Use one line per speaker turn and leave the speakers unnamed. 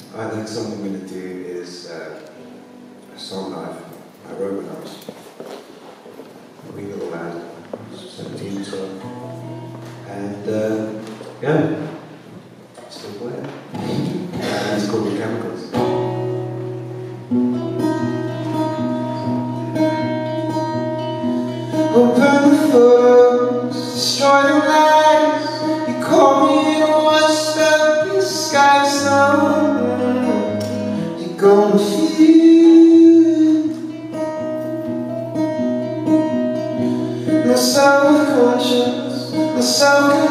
I think something I'm going to do is a song that I wrote when I was a wee little lad, 17 or so. And yeah, still playing. And it's called The Chemicals. Open the photos, destroy the lies. You call me in what's up in the sky, sun. You're gonna feel it. No self-conscious, no self-conscious.